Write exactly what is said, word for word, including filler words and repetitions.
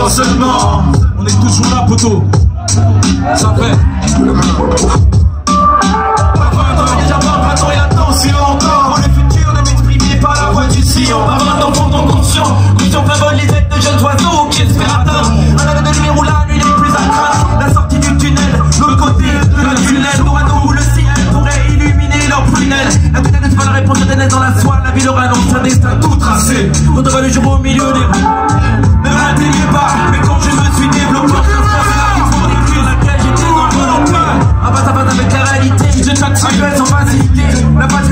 ans seulement. On est toujours là, poteau. Ça fait déjà pas vingt ans et attention encore. Le futur ne m'exprimait pas la voix du sillon. Pas vingt ans pourtant conscient, conscient plein les ailes de jeunes oiseaux qui espèrent atteindre un anneau de lumière où la nuit n'est plus à craindre. La sortie du tunnel, l'autre côté de la tunnel, l'oiseau où le ciel pourrait illuminer leur prunelle. La tunnel n'est pas la réponse éternelle dans la soie. La vie leur annonce un destin tout tracé. Quand on voit le jour au milieu des rues, ne m'atteignez pas. Mais quand je me suis développé, avec la réalité, je t'attire sans facilité. La passion